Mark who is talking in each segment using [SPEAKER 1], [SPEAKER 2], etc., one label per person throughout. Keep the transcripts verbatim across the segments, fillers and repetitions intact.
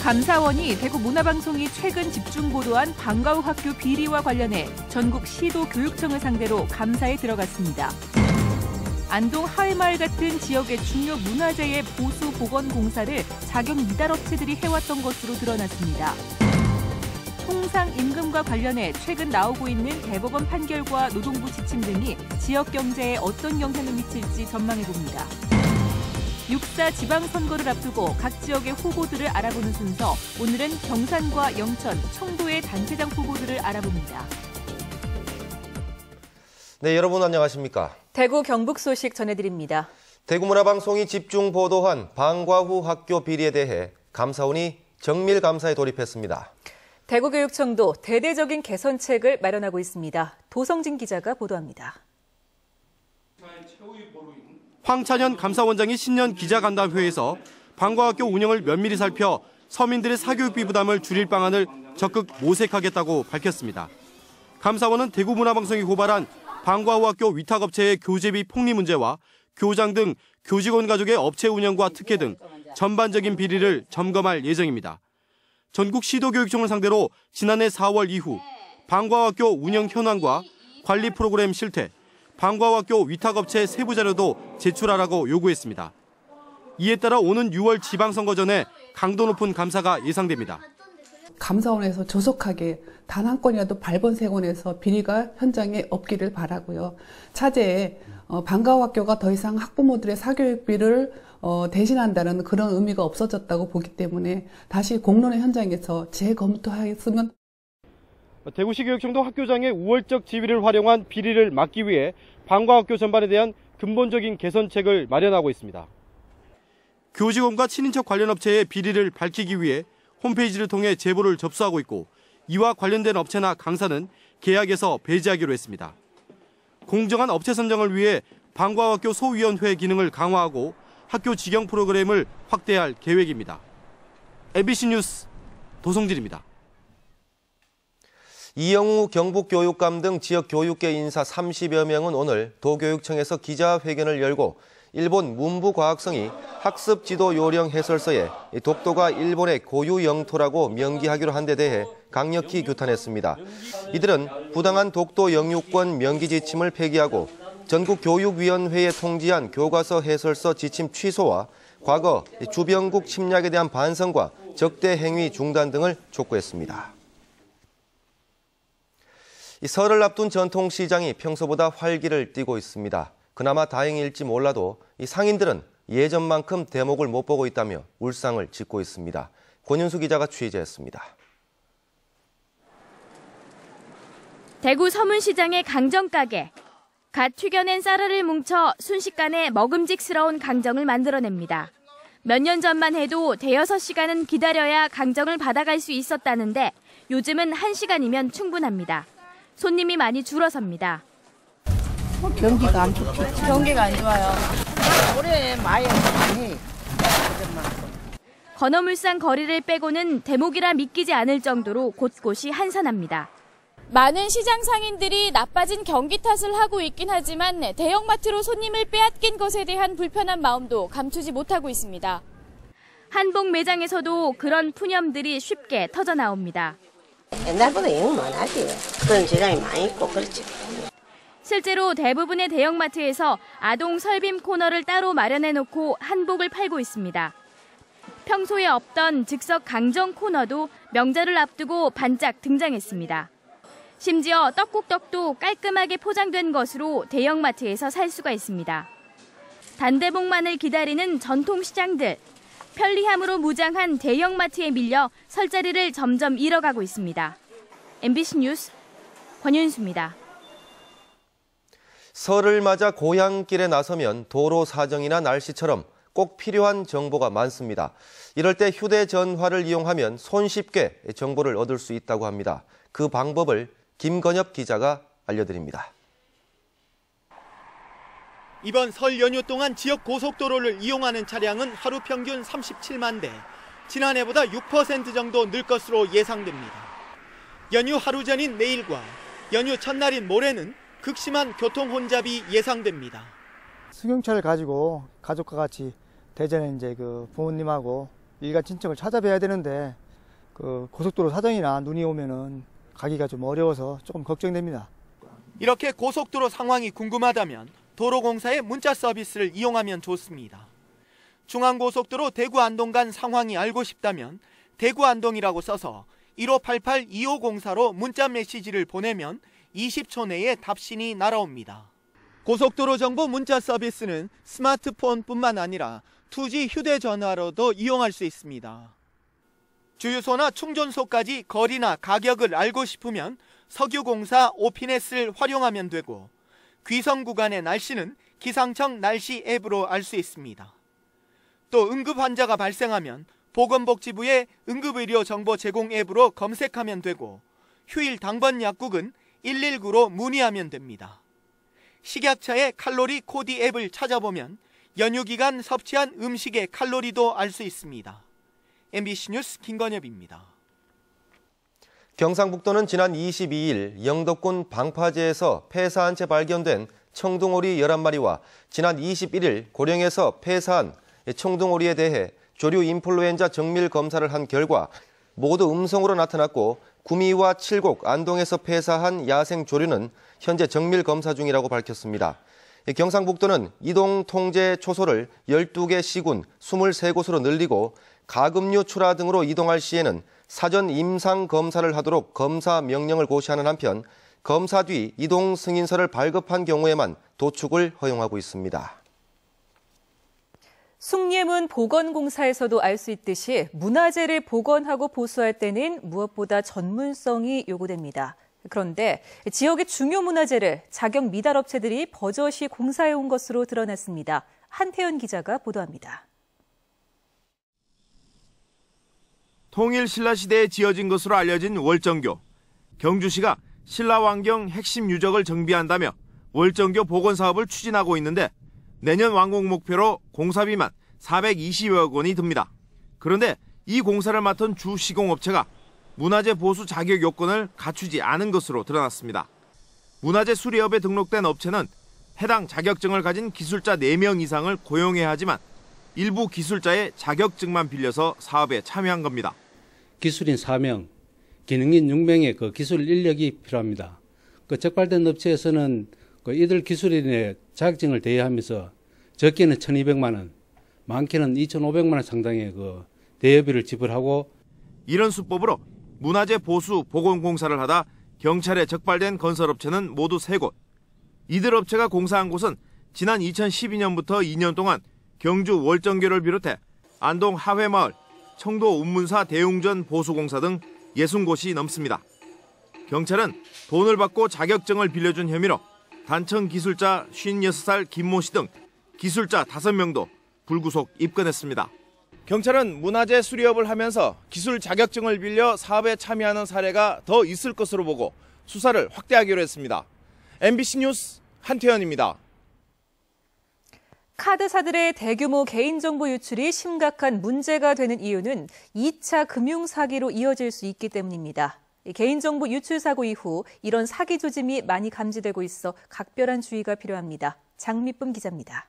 [SPEAKER 1] 감사원이 대구문화방송이 최근 집중 보도한 방과 후 학교 비리와 관련해 전국 시도 교육청을 상대로 감사에 들어갔습니다. 안동 하회마을 같은 지역의 중요 문화재의 보수 복원 공사를 자격 미달 업체들이 해왔던 것으로 드러났습니다. 통상 임금과 관련해 최근 나오고 있는 대법원 판결과 노동부 지침 등이 지역 경제에 어떤 영향을 미칠지 전망해봅니다. 육사 지방선거를 앞두고 각 지역의 후보들을 알아보는 순서, 오늘은 경산과 영천, 청도의 단체장 후보들을 알아봅니다.
[SPEAKER 2] 네, 여러분 안녕하십니까?
[SPEAKER 1] 대구 경북 소식 전해드립니다.
[SPEAKER 2] 대구문화방송이 집중 보도한 방과 후 학교 비리에 대해 감사원이 정밀 감사에 돌입했습니다.
[SPEAKER 1] 대구교육청도 대대적인 개선책을 마련하고 있습니다. 도성진 기자가 보도합니다.
[SPEAKER 3] 황찬현 감사원장이 신년 기자간담회에서 방과 학교 운영을 면밀히 살펴 서민들의 사교육비 부담을 줄일 방안을 적극 모색하겠다고 밝혔습니다. 감사원은 대구문화방송이 고발한 방과 후 학교 위탁업체의 교재비 폭리 문제와 교장 등 교직원 가족의 업체 운영과 특혜 등 전반적인 비리를 점검할 예정입니다. 전국 시도교육청을 상대로 지난해 사월 이후 방과 후 학교 운영 현황과 관리 프로그램 실태, 방과 후 학교 위탁업체 세부 자료도 제출하라고 요구했습니다. 이에 따라 오는 유월 지방선거 전에 강도 높은 감사가 예상됩니다.
[SPEAKER 4] 감사원에서 조속하게 단 한 건이라도 발본색원에서 비리가 현장에 없기를 바라고요. 차제에 방과 후 학교가 더 이상 학부모들의 사교육비를 어, 대신한다는 그런 의미가 없어졌다고 보기 때문에 다시 공론의 현장에서 재검토하였으면.
[SPEAKER 3] 대구시교육청도 학교장의 우월적 지위를 활용한 비리를 막기 위해 방과 학교 전반에 대한 근본적인 개선책을 마련하고 있습니다. 교직원과 친인척 관련 업체의 비리를 밝히기 위해 홈페이지를 통해 제보를 접수하고 있고, 이와 관련된 업체나 강사는 계약에서 배제하기로 했습니다. 공정한 업체 선정을 위해 방과 후 학교 소위원회 기능을 강화하고 학교 직영 프로그램을 확대할 계획입니다. 엠비씨 뉴스 도성진입니다.
[SPEAKER 2] 이영우 경북교육감 등 지역 교육계 인사 삼십여 명은 오늘 도교육청에서 기자회견을 열고 일본 문부과학성이 학습 지도 요령 해설서에 독도가 일본의 고유 영토라고 명기하기로 한 데 대해 강력히 규탄했습니다. 이들은 부당한 독도 영유권 명기 지침을 폐기하고 전국교육위원회에 통지한 교과서 해설서 지침 취소와 과거 주변국 침략에 대한 반성과 적대 행위 중단 등을 촉구했습니다. 이 설을 앞둔 전통시장이 평소보다 활기를 띠고 있습니다. 그나마 다행일지 몰라도 이 상인들은 예전만큼 대목을 못 보고 있다며 울상을 짓고 있습니다. 권윤수 기자가 취재했습니다.
[SPEAKER 5] 대구 서문시장의 강정가게. 갓 튀겨낸 쌀알을 뭉쳐 순식간에 먹음직스러운 강정을 만들어냅니다. 몇 년 전만 해도 대여섯 시간은 기다려야 강정을 받아갈 수 있었다는데 요즘은 한 시간이면 충분합니다. 손님이 많이 줄어섭니다.
[SPEAKER 6] 경기가 안 좋죠.
[SPEAKER 7] 경기가 안 좋아요.
[SPEAKER 6] 올해 많이 많이.
[SPEAKER 5] 건어물상 거리를 빼고는 대목이라 믿기지 않을 정도로 곳곳이 한산합니다.
[SPEAKER 7] 많은 시장 상인들이 나빠진 경기 탓을 하고 있긴 하지만 대형마트로 손님을 빼앗긴 것에 대한 불편한 마음도 감추지 못하고 있습니다.
[SPEAKER 5] 한복 매장에서도 그런 푸념들이 쉽게 터져나옵니다.
[SPEAKER 6] 옛날보다 영 많아지. 그런 시장이 많이 있고 그렇지.
[SPEAKER 5] 실제로 대부분의 대형마트에서 아동 설빔 코너를 따로 마련해놓고 한복을 팔고 있습니다. 평소에 없던 즉석 강정 코너도 명절을 앞두고 반짝 등장했습니다. 심지어 떡국떡도 깔끔하게 포장된 것으로 대형마트에서 살 수가 있습니다. 단대목만을 기다리는 전통시장들. 편리함으로 무장한 대형마트에 밀려 설자리를 점점 잃어가고 있습니다. 엠비씨 뉴스 권윤수입니다.
[SPEAKER 2] 설을 맞아 고향길에 나서면 도로 사정이나 날씨처럼 꼭 필요한 정보가 많습니다. 이럴 때 휴대전화를 이용하면 손쉽게 정보를 얻을 수 있다고 합니다. 그 방법을 김건엽 기자가 알려드립니다.
[SPEAKER 8] 이번 설 연휴 동안 지역 고속도로를 이용하는 차량은 하루 평균 삼십칠만 대, 지난해보다 육 퍼센트 정도 늘 것으로 예상됩니다. 연휴 하루 전인 내일과 연휴 첫날인 모레는 극심한 교통 혼잡이 예상됩니다.
[SPEAKER 9] 승용차를 가지고 가족과 같이 대전에 이제 그 부모님하고 일가 친척을 찾아뵈야 되는데 그 고속도로 사정이나 눈이 오면은 가기가 좀 어려워서 조금 걱정됩니다.
[SPEAKER 8] 이렇게 고속도로 상황이 궁금하다면 도로공사의 문자 서비스를 이용하면 좋습니다. 중앙고속도로 대구 안동 간 상황이 알고 싶다면 대구 안동이라고 써서 일오팔팔 이오공사로 문자 메시지를 보내면 이십 초 내에 답신이 날아옵니다. 고속도로 정보 문자 서비스는 스마트폰뿐만 아니라 투지 휴대전화로도 이용할 수 있습니다. 주유소나 충전소까지 거리나 가격을 알고 싶으면 석유공사 오피넷을 활용하면 되고 귀성 구간의 날씨는 기상청 날씨 앱으로 알 수 있습니다. 또 응급 환자가 발생하면 보건복지부의 응급의료 정보 제공 앱으로 검색하면 되고 휴일 당번 약국은 일일구로 문의하면 됩니다. 식약처의 칼로리 코디 앱을 찾아보면 연휴 기간 섭취한 음식의 칼로리도 알 수 있습니다. 엠비씨 뉴스 김건엽입니다.
[SPEAKER 2] 경상북도는 지난 이십이일 영덕군 방파제에서 폐사한 채 발견된 청둥오리 열한 마리와 지난 이십일일 고령에서 폐사한 청둥오리에 대해 조류 인플루엔자 정밀 검사를 한 결과 모두 음성으로 나타났고 구미와 칠곡, 안동에서 폐사한 야생 조류는 현재 정밀 검사 중이라고 밝혔습니다. 경상북도는 이동 통제 초소를 열두 개 시군 이십삼 곳으로 늘리고 가금류 출하 등으로 이동할 시에는 사전 임상 검사를 하도록 검사 명령을 고시하는 한편 검사 뒤 이동 승인서를 발급한 경우에만 도축을 허용하고 있습니다.
[SPEAKER 1] 숭례문 보건공사에서도 알 수 있듯이 문화재를 복원하고 보수할 때는 무엇보다 전문성이 요구됩니다. 그런데 지역의 중요 문화재를 자격 미달 업체들이 버젓이 공사해온 것으로 드러났습니다. 한태현 기자가 보도합니다.
[SPEAKER 10] 통일 신라시대에 지어진 것으로 알려진 월정교. 경주시가 신라왕경 핵심 유적을 정비한다며 월정교 복원 사업을 추진하고 있는데 내년 완공 목표로 공사비만 사백이십여억 원이 듭니다. 그런데 이 공사를 맡은 주 시공업체가 문화재 보수 자격 요건을 갖추지 않은 것으로 드러났습니다. 문화재 수리업에 등록된 업체는 해당 자격증을 가진 기술자 네 명 이상을 고용해야 하지만 일부 기술자의 자격증만 빌려서 사업에 참여한 겁니다.
[SPEAKER 11] 기술인 사 명, 기능인 육 명의 그 기술 인력이 필요합니다. 그 적발된 업체에서는 그 이들 기술인의 자격증을 대여하면서 적게는 천이백만 원, 많게는 이천오백만 원 상당의 그 대여비를 지불하고
[SPEAKER 10] 이런 수법으로 문화재 보수 복원 공사를 하다 경찰에 적발된 건설업체는 모두 세 곳. 이들 업체가 공사한 곳은 지난 이천십이 년부터 이 년 동안 경주 월정교를 비롯해 안동 하회마을, 청도 운문사 대웅전 보수공사 등 육십 곳이 넘습니다. 경찰은 돈을 받고 자격증을 빌려준 혐의로 단청 기술자 쉰여섯 살 김모 씨 등 기술자 다섯 명도 불구속 입건했습니다. 경찰은 문화재 수리업을 하면서 기술 자격증을 빌려 사업에 참여하는 사례가 더 있을 것으로 보고 수사를 확대하기로 했습니다. 엠비씨 뉴스 한태현입니다.
[SPEAKER 1] 카드사들의 대규모 개인정보 유출이 심각한 문제가 되는 이유는 이 차 금융사기로 이어질 수 있기 때문입니다. 개인정보 유출 사고 이후 이런 사기 조짐이 많이 감지되고 있어 각별한 주의가 필요합니다. 장미쁨 기자입니다.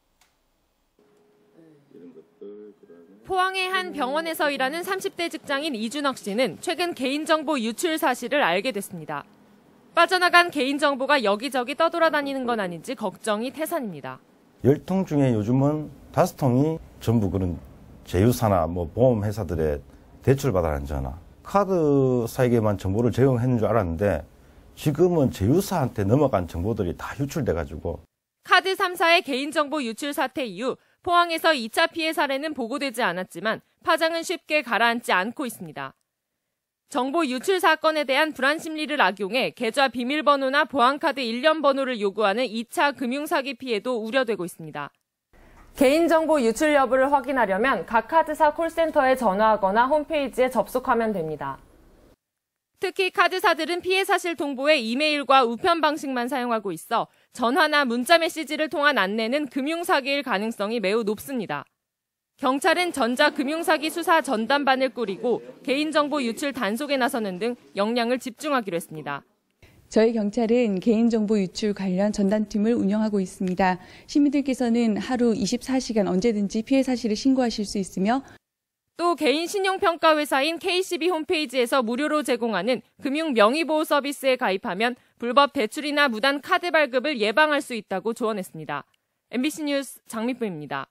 [SPEAKER 12] 포항의 한 병원에서 일하는 삼십 대 직장인 이준혁 씨는 최근 개인정보 유출 사실을 알게 됐습니다. 빠져나간 개인정보가 여기저기 떠돌아다니는 건 아닌지 걱정이 태산입니다.
[SPEAKER 13] 열 통 중에 요즘은 다섯 통이 전부 그런 제휴사나 뭐 보험회사들의 대출받아라는 전화. 카드사에게만 정보를 제공했는 줄 알았는데 지금은 제휴사한테 넘어간 정보들이 다 유출돼가지고.
[SPEAKER 12] 카드 삼 사의 개인정보 유출 사태 이후 포항에서 이 차 피해 사례는 보고되지 않았지만 파장은 쉽게 가라앉지 않고 있습니다. 정보 유출 사건에 대한 불안 심리를 악용해 계좌 비밀번호나 보안카드 일련 번호를 요구하는 이 차 금융사기 피해도 우려되고 있습니다. 개인정보 유출 여부를 확인하려면 각 카드사 콜센터에 전화하거나 홈페이지에 접속하면 됩니다. 특히 카드사들은 피해 사실 통보에 이메일과 우편 방식만 사용하고 있어 전화나 문자 메시지를 통한 안내는 금융사기일 가능성이 매우 높습니다. 경찰은 전자금융사기 수사 전담반을 꾸리고 개인정보 유출 단속에 나서는 등 역량을 집중하기로 했습니다.
[SPEAKER 14] 저희 경찰은 개인정보 유출 관련 전담팀을 운영하고 있습니다. 시민들께서는 하루 이십사 시간 언제든지 피해 사실을 신고하실 수 있으며
[SPEAKER 12] 또 개인 신용평가 회사인 케이씨비 홈페이지에서 무료로 제공하는 금융 명의보호 서비스에 가입하면 불법 대출이나 무단 카드 발급을 예방할 수 있다고 조언했습니다. 엠비씨 뉴스 장미쁨입니다.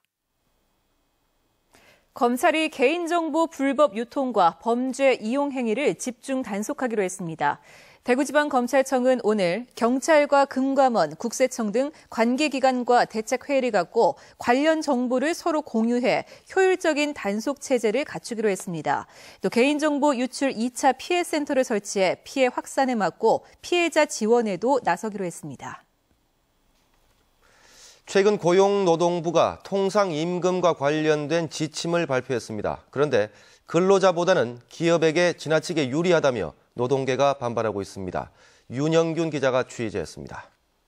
[SPEAKER 1] 검찰이 개인정보 불법 유통과 범죄 이용 행위를 집중 단속하기로 했습니다. 대구지방검찰청은 오늘 경찰과 금감원, 국세청 등 관계기관과 대책회의를 갖고 관련 정보를 서로 공유해 효율적인 단속 체제를 갖추기로 했습니다. 또 개인정보 유출 이 차 피해센터를 설치해 피해 확산에 막고 피해자 지원에도 나서기로 했습니다.
[SPEAKER 2] 최근 고용노동부가 통상임금과 관련된 지침을 발표했습니다. 그런데 근로자보다는 기업에게 지나치게 유리하다며 노동계가 반발하고 있습니다. 윤영균 기자가 취재했습니다.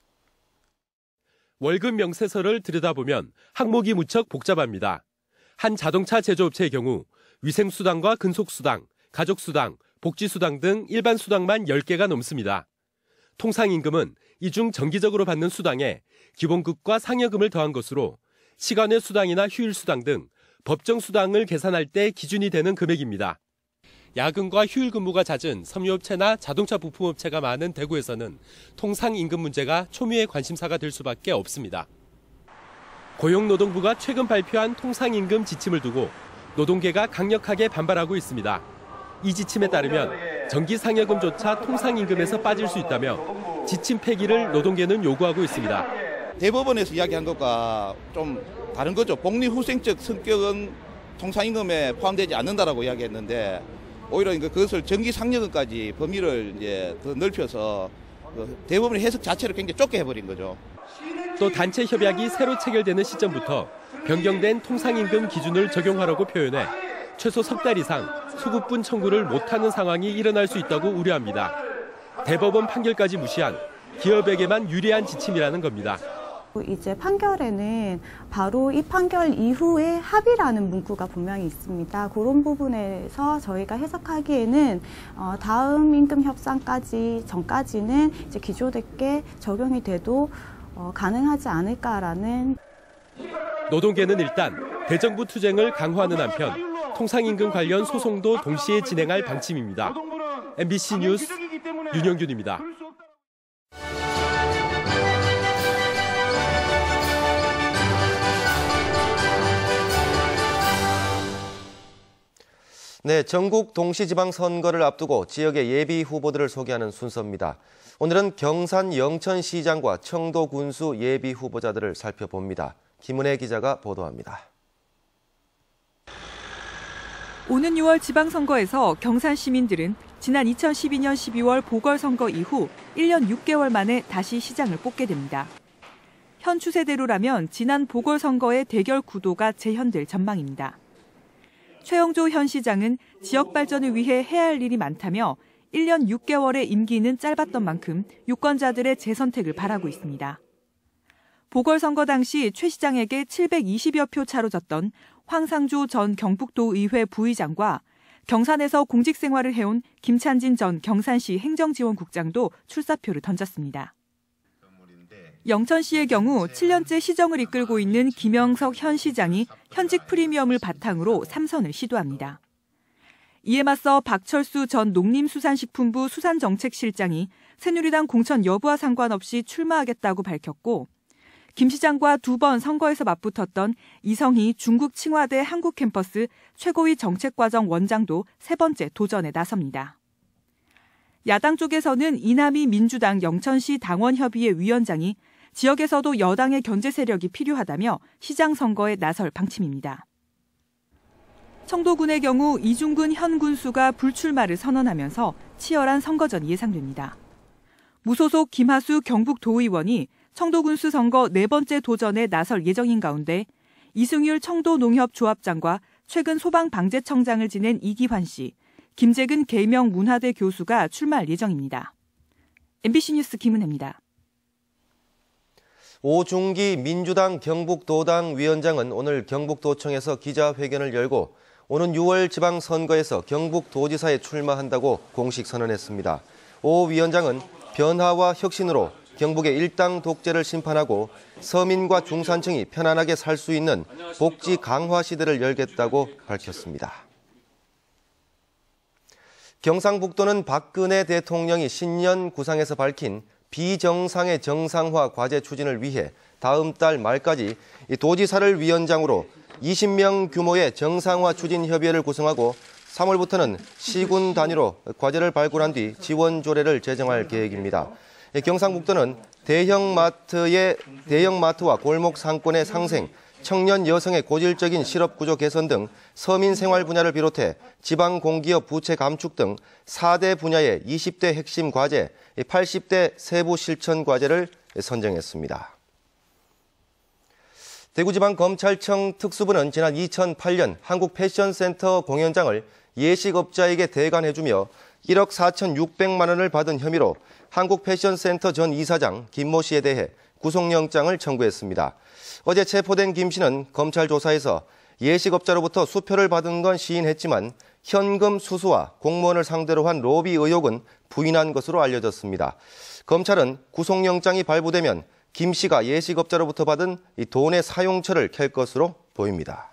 [SPEAKER 15] 월급 명세서를 들여다보면 항목이 무척 복잡합니다. 한 자동차 제조업체의 경우 위생수당과 근속수당, 가족수당, 복지수당 등 일반 수당만 열 개가 넘습니다. 통상임금은 이 중 정기적으로 받는 수당에 기본급과 상여금을 더한 것으로 시간외 수당이나 휴일 수당 등 법정 수당을 계산할 때 기준이 되는 금액입니다. 야근과 휴일 근무가 잦은 섬유업체나 자동차 부품업체가 많은 대구에서는 통상임금 문제가 초미의 관심사가 될 수밖에 없습니다. 고용노동부가 최근 발표한 통상임금 지침을 두고 노동계가 강력하게 반발하고 있습니다. 이 지침에 따르면 정기 상여금조차 통상임금에서 빠질 수 있다며 지침 폐기를 노동계는 요구하고 있습니다.
[SPEAKER 16] 대법원에서 이야기한 것과 좀 다른 거죠. 복리후생적 성격은 통상임금에 포함되지 않는다라고 이야기했는데 오히려 그것을 정기 상여금까지 범위를 이제 더 넓혀서 대법원의 해석 자체를 굉장히 좁게 해버린 거죠.
[SPEAKER 15] 또 단체 협약이 새로 체결되는 시점부터 변경된 통상임금 기준을 적용하라고 표현해 최소 석 달 이상 소급분 청구를 못하는 상황이 일어날 수 있다고 우려합니다. 대법원 판결까지 무시한 기업에게만 유리한 지침이라는 겁니다.
[SPEAKER 17] 이제 판결에는 바로 이 판결 이후에 합의라는 문구가 분명히 있습니다. 그런 부분에서 저희가 해석하기에는 다음 임금 협상까지 전까지는 이제 기존되게 적용이 돼도 가능하지 않을까라는.
[SPEAKER 15] 노동계는 일단 대정부 투쟁을 강화하는 한편 통상임금 관련 소송도 동시에 진행할 방침입니다. 엠비씨 뉴스 윤영균입니다.
[SPEAKER 2] 네, 전국 동시지방선거를 앞두고 지역의 예비 후보들을 소개하는 순서입니다. 오늘은 경산 영천시장과 청도 군수 예비 후보자들을 살펴봅니다. 김은혜 기자가 보도합니다.
[SPEAKER 1] 오는 유월 지방선거에서 경산 시민들은 지난 이천십이 년 십이월 보궐선거 이후 일 년 육 개월 만에 다시 시장을 뽑게 됩니다. 현 추세대로라면 지난 보궐선거의 대결 구도가 재현될 전망입니다. 최영조 현 시장은 지역 발전을 위해 해야 할 일이 많다며 일 년 육 개월의 임기는 짧았던 만큼 유권자들의 재선택을 바라고 있습니다. 보궐선거 당시 최 시장에게 칠백이십여 표 차로 졌던 황상조 전 경북도의회 부의장과 경산에서 공직 생활을 해온 김찬진 전 경산시 행정지원국장도 출사표를 던졌습니다. 영천시의 경우 칠 년째 시정을 이끌고 있는 김영석 현 시장이 현직 프리미엄을 바탕으로 삼선을 시도합니다. 이에 맞서 박철수 전 농림수산식품부 수산정책실장이 새누리당 공천 여부와 상관없이 출마하겠다고 밝혔고 김 시장과 두 번 선거에서 맞붙었던 이성희 중국 칭화대 한국캠퍼스 최고위 정책과정 원장도 세 번째 도전에 나섭니다. 야당 쪽에서는 이남희 민주당 영천시 당원협의회 위원장이 지역에서도 여당의 견제 세력이 필요하다며 시장 선거에 나설 방침입니다. 청도군의 경우 이중근 현 군수가 불출마를 선언하면서 치열한 선거전이 예상됩니다. 무소속 김하수 경북도의원이 청도군수 선거 네 번째 도전에 나설 예정인 가운데 이승율 청도농협조합장과 최근 소방방재청장을 지낸 이기환 씨, 김재근 계명문화대 교수가 출마할 예정입니다. 엠비씨 뉴스 김은혜입니다.
[SPEAKER 2] 오중기 민주당 경북도당 위원장은 오늘 경북도청에서 기자회견을 열고 오는 유월 지방선거에서 경북도지사에 출마한다고 공식 선언했습니다. 오 위원장은 변화와 혁신으로 경북의 일당 독재를 심판하고 서민과 중산층이 편안하게 살 수 있는 복지 강화 시대를 열겠다고 밝혔습니다. 경상북도는 박근혜 대통령이 신년 구상에서 밝힌 비정상의 정상화 과제 추진을 위해 다음 달 말까지 도지사를 위원장으로 이십 명 규모의 정상화 추진 협의회를 구성하고 삼월부터는 시군 단위로 과제를 발굴한 뒤 지원 조례를 제정할 계획입니다. 경상북도는 대형마트의 대형마트와 골목 상권의 상생, 청년 여성의 고질적인 실업 구조 개선 등 서민 생활 분야를 비롯해 지방 공기업 부채 감축 등 사 대 분야의 이십 대 핵심 과제, 팔십 대 세부 실천 과제를 선정했습니다. 대구지방검찰청 특수부는 지난 이천팔 년 한국패션센터 공연장을 예식업자에게 대관해주며 일억 사천육백만 원을 받은 혐의로 한국패션센터 전 이사장 김모 씨에 대해 구속영장을 청구했습니다. 어제 체포된 김 씨는 검찰 조사에서 예식업자로부터 수표를 받은 건 시인했지만 현금 수수와 공무원을 상대로 한 로비 의혹은 부인한 것으로 알려졌습니다. 검찰은 구속영장이 발부되면 김 씨가 예식업자로부터 받은 이 돈의 사용처를 캘 것으로 보입니다.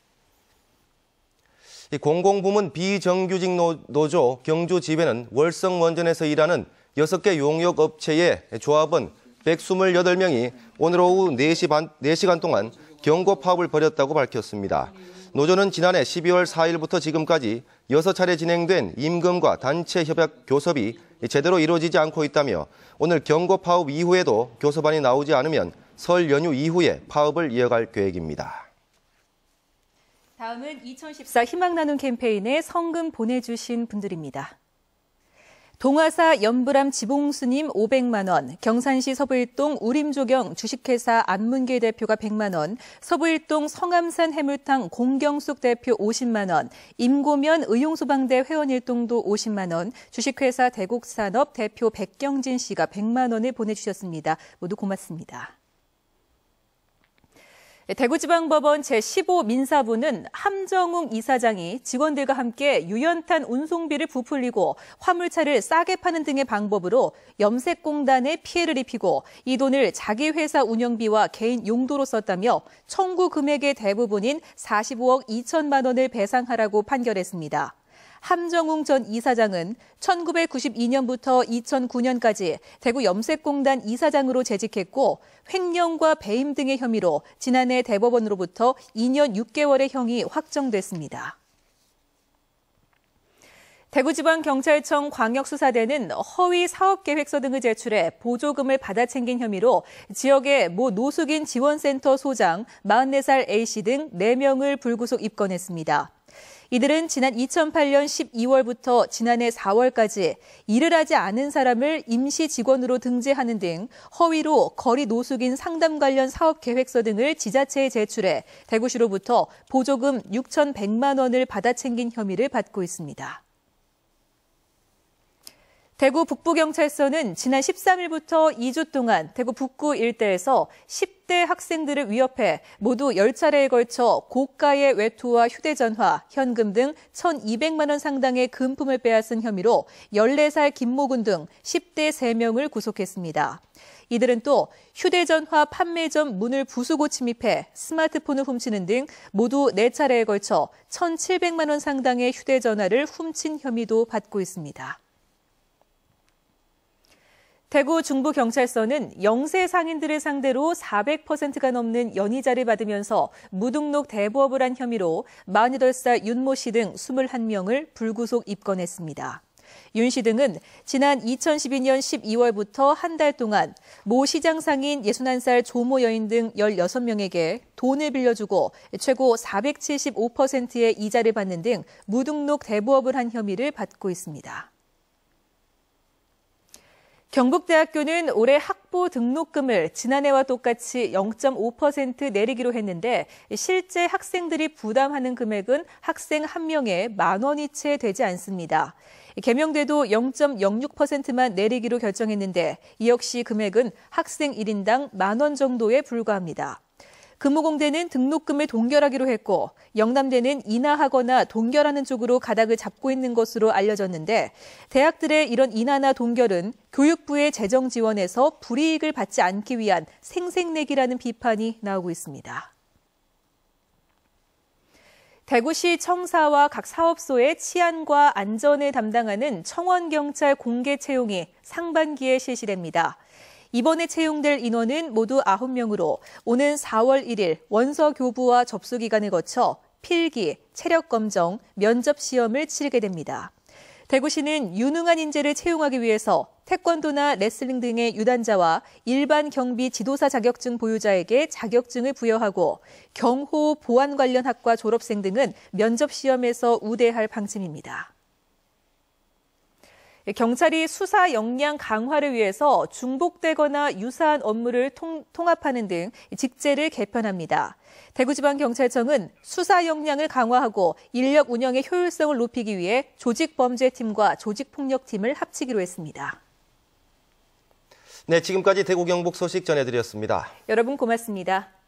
[SPEAKER 2] 이 공공부문 비정규직 노조 경주지회는 월성원전에서 일하는 여섯 개 용역업체의 조합원 백이십팔 명이 오늘 오후 네 시 반, 네 시간 동안 경고 파업을 벌였다고 밝혔습니다. 노조는 지난해 십이월 사일부터 지금까지 여섯 차례 진행된 임금과 단체 협약 교섭이 제대로 이루어지지 않고 있다며 오늘 경고 파업 이후에도 교섭안이 나오지 않으면 설 연휴 이후에 파업을 이어갈 계획입니다.
[SPEAKER 18] 다음은 이천십사 희망 나눔 캠페인에 성금 보내주신 분들입니다. 동화사 연불암 지봉스님 오백만 원, 경산시 서부일동 우림조경 주식회사 안문계 대표가 백만 원, 서부일동 성암산 해물탕 공경숙 대표 오십만 원, 임고면 의용소방대 회원일동도 오십만 원, 주식회사 대곡산업 대표 백경진 씨가 백만 원을 보내주셨습니다. 모두 고맙습니다. 대구지방법원 제십오 민사부는 함정웅 이사장이 직원들과 함께 유연탄 운송비를 부풀리고 화물차를 싸게 파는 등의 방법으로 염색공단에 피해를 입히고 이 돈을 자기 회사 운영비와 개인 용도로 썼다며 청구 금액의 대부분인 사십오억 이천만 원을 배상하라고 판결했습니다. 함정웅 전 이사장은 천구백구십이 년부터 이천구 년까지 대구 염색공단 이사장으로 재직했고 횡령과 배임 등의 혐의로 지난해 대법원으로부터 이 년 육 개월의 형이 확정됐습니다. 대구지방경찰청 광역수사대는 허위 사업계획서 등을 제출해 보조금을 받아 챙긴 혐의로 지역의 모 노숙인 지원센터 소장 마흔네 살 A씨 등 네 명을 불구속 입건했습니다. 이들은 지난 이천팔 년 십이월부터 지난해 사월까지 일을 하지 않은 사람을 임시 직원으로 등재하는 등 허위로 거리 노숙인 상담 관련 사업 계획서 등을 지자체에 제출해 대구시로부터 보조금 육천백만 원을 받아 챙긴 혐의를 받고 있습니다. 대구 북부경찰서는 지난 십삼 일부터 이 주 동안 대구 북구 일대에서 십 대 학생들을 위협해 모두 열 차례에 걸쳐 고가의 외투와 휴대전화, 현금 등 천이백만 원 상당의 금품을 빼앗은 혐의로 열네 살 김모군 등 십 대 세 명을 구속했습니다. 이들은 또 휴대전화 판매점 문을 부수고 침입해 스마트폰을 훔치는 등 모두 네 차례에 걸쳐 천칠백만 원 상당의 휴대전화를 훔친 혐의도 받고 있습니다. 대구 중부경찰서는 영세 상인들을 상대로 사백 퍼센트가 넘는 연이자를 받으면서 무등록 대부업을 한 혐의로 마흔여덟 살 윤모 씨 등 이십일 명을 불구속 입건했습니다. 윤 씨 등은 지난 이천십이 년 십이월부터 한 달 동안 모 시장 상인 예순한 살 조모 여인 등 열여섯 명에게 돈을 빌려주고 최고 사백칠십오 퍼센트의 이자를 받는 등 무등록 대부업을 한 혐의를 받고 있습니다. 경북대학교는 올해 학부 등록금을 지난해와 똑같이 영 점 오 퍼센트 내리기로 했는데 실제 학생들이 부담하는 금액은 학생 한 명에 만 원이 채 되지 않습니다. 개명대도 영 점 영육 퍼센트만 내리기로 결정했는데 이 역시 금액은 학생 일 인당 만 원 정도에 불과합니다. 금호공대는 등록금을 동결하기로 했고 영남대는 인하하거나 동결하는 쪽으로 가닥을 잡고 있는 것으로 알려졌는데 대학들의 이런 인하나 동결은 교육부의 재정 지원에서 불이익을 받지 않기 위한 생색내기라는 비판이 나오고 있습니다. 대구시 청사와 각 사업소의 치안과 안전을 담당하는 청원경찰 공개 채용이 상반기에 실시됩니다. 이번에 채용될 인원은 모두 아홉 명으로 오는 사월 일일 원서 교부와 접수 기간을 거쳐 필기, 체력 검정, 면접 시험을 치르게 됩니다. 대구시는 유능한 인재를 채용하기 위해서 태권도나 레슬링 등의 유단자와 일반 경비 지도사 자격증 보유자에게 자격증을 부여하고 경호 보안 관련 학과 졸업생 등은 면접 시험에서 우대할 방침입니다. 경찰이 수사 역량 강화를 위해서 중복되거나 유사한 업무를 통, 통합하는 등 직제를 개편합니다. 대구지방경찰청은 수사 역량을 강화하고 인력 운영의 효율성을 높이기 위해 조직범죄팀과 조직폭력팀을 합치기로 했습니다.
[SPEAKER 2] 네, 지금까지 대구 경북 소식 전해드렸습니다.
[SPEAKER 18] 여러분 고맙습니다.